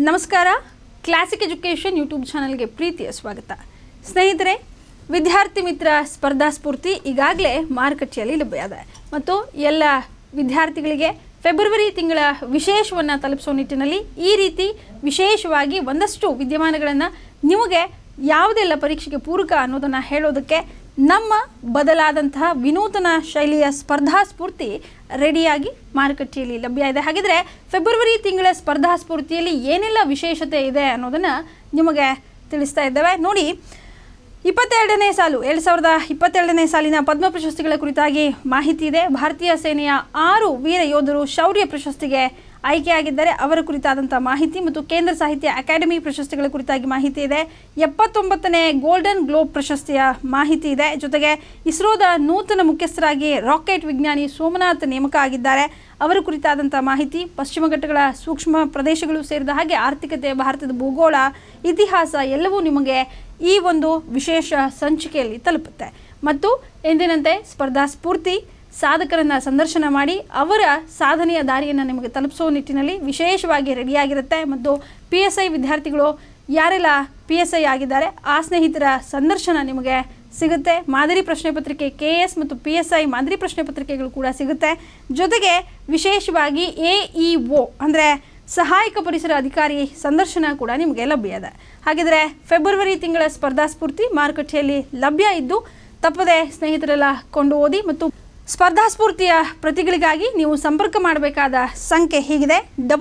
ನಮಸ್ಕಾರ. Classic education YouTube ಚಾನಲ್ಗೆ ಪ್ರೀತಿಯ ಸ್ವಾಗತ. ಸ್ನೇಹಿತರೆ, ವಿದ್ಯಾರ್ಥಿ ಮಿತ್ರ ಸ್ಪರ್ಧಾ ಸ್ಫೂರ್ತಿ ಈಗಾಗಲೇ ಮಾರುಕಟ್ಟೆಯಲ್ಲಿ ಲಭ್ಯವಿದೆ ಮತ್ತು ಎಲ್ಲ ವಿದ್ಯಾರ್ಥಿಗಳಿಗೆ ಫೆಬ್ರವರಿ ತಿಂಗಳ ವಿಶೇಷವನ್ನು ತಲುಪಿಸೋ ನಿಟ್ಟಿನಲ್ಲಿ ಈ ರೀತಿ ವಿಶೇಷವಾಗಿ ಒಂದಷ್ಟು ವಿದ್ಯಮಾನಗಳನ್ನು ನಿಮಗೆ ಯಾವುದೆಲ್ಲ ಪರೀಕ್ಷೆಗೆ ಪೂರಕ ಅನ್ನೋದನ್ನು ಹೇಳೋದಕ್ಕೆ ನಮ್ಮ ಬದಲಾದಂತಹ ವಿನೂತನ ಶೈಲಿಯ ಸ್ಪರ್ಧಾ ಸ್ಫೂರ್ತಿ ರೆಡಿಯಾಗಿ ಮಾರುಕಟ್ಟೆಯಲ್ಲಿ ಲಭ್ಯ ಇದೆ. ಹಾಗಿದ್ರೆ ಫೆಬ್ರವರಿ ತಿಂಗಳ ಸ್ಪರ್ಧಾ ಸ್ಫೂರ್ತಿಯಲ್ಲಿ ಏನೆಲ್ಲ ವಿಶೇಷತೆ ಇದೆ ಅನ್ನೋದನ್ನು ನಿಮಗೆ ತಿಳಿಸ್ತಾ ಇದ್ದೇವೆ. ನೋಡಿ, 22ನೇ ಸಾಲು 2022ನೇ ಸಾಲಿನ ಪದ್ಮ ಪ್ರಶಸ್ತಿಗಳ ಕುರಿತಾಗಿ ಮಾಹಿತಿ ಇದೆ. ಭಾರತೀಯ ಸೇನೆಯ 6 ವೀರ ಯೋಧರು ಶೌರ್ಯ ಪ್ರಶಸ್ತಿಗೆ ಆಯ್ಕೆಯಾಗಿದ್ದಾರೆ, ಅವರ ಕುರಿತಾದಂಥ ಮಾಹಿತಿ ಮತ್ತು ಕೇಂದ್ರ ಸಾಹಿತ್ಯ ಅಕಾಡೆಮಿ ಪ್ರಶಸ್ತಿಗಳ ಕುರಿತಾಗಿ ಮಾಹಿತಿ ಇದೆ. 79ನೇ ಗೋಲ್ಡನ್ ಗ್ಲೋಬ್ ಪ್ರಶಸ್ತಿಯ ಮಾಹಿತಿ ಇದೆ. ಜೊತೆಗೆ ಇಸ್ರೋದ ನೂತನ ಮುಖ್ಯಸ್ಥರಾಗಿ ರಾಕೆಟ್ ವಿಜ್ಞಾನಿ ಸೋಮನಾಥ್ ನೇಮಕ ಆಗಿದ್ದಾರೆ, ಅವರ ಕುರಿತಾದಂಥ ಮಾಹಿತಿ. ಪಶ್ಚಿಮ ಘಟ್ಟಗಳ ಸೂಕ್ಷ್ಮ ಪ್ರದೇಶಗಳು ಸೇರಿದ ಹಾಗೆ ಆರ್ಥಿಕತೆ, ಭಾರತದ ಭೂಗೋಳ, ಇತಿಹಾಸ ಎಲ್ಲವೂ ನಿಮಗೆ ಈ ಒಂದು ವಿಶೇಷ ಸಂಚಿಕೆಯಲ್ಲಿ ತಲುಪುತ್ತೆ. ಮತ್ತು ಎಂದಿನಂತೆ ಸ್ಪರ್ಧಾ ಸ್ಫೂರ್ತಿ ಸಾಧಕರನ್ನು ಸಂದರ್ಶನ ಮಾಡಿ ಅವರ ಸಾಧನೆಯ ದಾರಿಯನ್ನು ನಿಮಗೆ ತಲುಪಿಸೋ ನಿಟ್ಟಿನಲ್ಲಿ ವಿಶೇಷವಾಗಿ ರೆಡಿಯಾಗಿರುತ್ತೆ. ಮತ್ತು PSI ವಿದ್ಯಾರ್ಥಿಗಳು ಯಾರೆಲ್ಲ PSI ಆಗಿದ್ದಾರೆ ಆ ಸ್ನೇಹಿತರ ಸಂದರ್ಶನ ನಿಮಗೆ ಸಿಗುತ್ತೆ. ಮಾದರಿ ಪ್ರಶ್ನೆ ಪತ್ರಿಕೆ KS ಮತ್ತು PSI ಮಾದರಿ ಪ್ರಶ್ನೆ ಪತ್ರಿಕೆಗಳು ಕೂಡ ಸಿಗುತ್ತೆ. ಜೊತೆಗೆ ವಿಶೇಷವಾಗಿ AEO ಅಂದರೆ ಸಹಾಯಕ ಪರಿಸರ ಅಧಿಕಾರಿ ಸಂದರ್ಶನ ಕೂಡ ನಿಮಗೆ ಲಭ್ಯ ಇದೆ. ಹಾಗಿದ್ರೆ ಫೆಬ್ರವರಿ ತಿಂಗಳ ಸ್ಪರ್ಧಾ ಸ್ಫೂರ್ತಿ ಮಾರುಕಟ್ಟೆಯಲ್ಲಿ ಲಭ್ಯ ಇದ್ದು ತಪ್ಪದೆ ಸ್ನೇಹಿತರೆಲ್ಲ ಕೊಂಡು ಓದಿ. ಮತ್ತು ಸ್ಪರ್ಧಾ ಸ್ಫೂರ್ತಿಯ ಪ್ರತಿಗಳಿಗಾಗಿ ನೀವು ಸಂಪರ್ಕ ಮಾಡಬೇಕಾದ ಸಂಖ್ಯೆ ಹೀಗಿದೆ: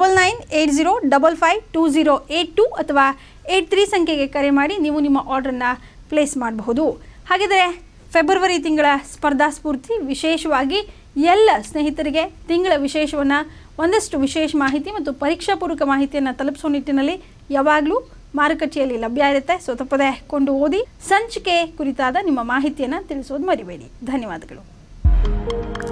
9980552082 ಅಥವಾ 83 ಸಂಖ್ಯೆಗೆ ಕರೆ ಮಾಡಿ ನೀವು ನಿಮ್ಮ ಆರ್ಡ್ರನ್ನು ಪ್ಲೇಸ್ ಮಾಡಬಹುದು. ಹಾಗಿದ್ರೆ ಫೆಬ್ರವರಿ ತಿಂಗಳ ಸ್ಪರ್ಧಾ ಸ್ಫೂರ್ತಿ ವಿಶೇಷವಾಗಿ ಎಲ್ಲ ಸ್ನೇಹಿತರಿಗೆ ತಿಂಗಳ ವಿಶೇಷವನ್ನು ಒಂದಷ್ಟು ವಿಶೇಷ ಮಾಹಿತಿ ಮತ್ತು ಪರೀಕ್ಷಾ ಪೂರ್ವಕ ಮಾಹಿತಿಯನ್ನು ತಲುಪಿಸೋ ನಿಟ್ಟಿನಲ್ಲಿ ಯಾವಾಗಲೂ ಮಾರುಕಟ್ಟೆಯಲ್ಲಿ ಲಭ್ಯ ಇರುತ್ತೆ. ಸೊ ತಪ್ಪದೆ ಕೊಂಡು ಓದಿ ಸಂಚಿಕೆ ಕುರಿತಾದ ನಿಮ್ಮ ಮಾಹಿತಿಯನ್ನು ತಿಳಿಸೋದು ಮರಿಬೇಡಿ. ಧನ್ಯವಾದಗಳು.